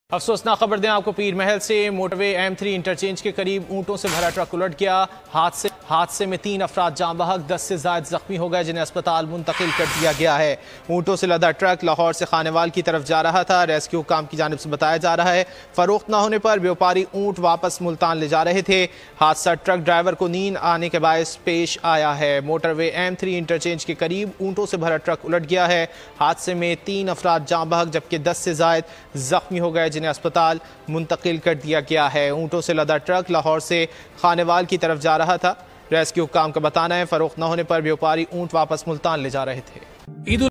अफसोसनाक खबर दें आपको पीर महल से। मोटरवे M3 इंटरचेंज के करीब ऊंटों से भरा ट्रक उलट गया। हादसे में 3 अफराद जाँ बहक, 10 से ज्यादा जख्मी हो गए जिन्हें अस्पताल मुंतकिल कर दिया गया है। ऊंटों से लदा ट्रक लाहौर से खानेवाल की तरफ जा रहा था। रेस्क्यू काम की जानिब से बताया जा रहा है फरोख्त न होने पर व्यापारी ऊंट वापस मुल्तान ले जा रहे थे। हादसा ट्रक ड्राइवर को नींद आने के बायस पेश आया है। मोटरवे M3 इंटरचेंज के करीब ऊंटों से भरा ट्रक उलट गया है। हादसे में 3 अफराद जाँ बहक जबकि 10 से ज्यादा जख्मी हो गए जिन्हें अस्पताल मुंतकिल कर दिया गया है। ऊंटों से लदा ट्रक लाहौर से खानेवाल की तरफ जा रहा था। रेस्क्यू काम का बताना है फरोख्त न होने पर व्यापारी ऊंट वापस मुल्तान ले जा रहे थे।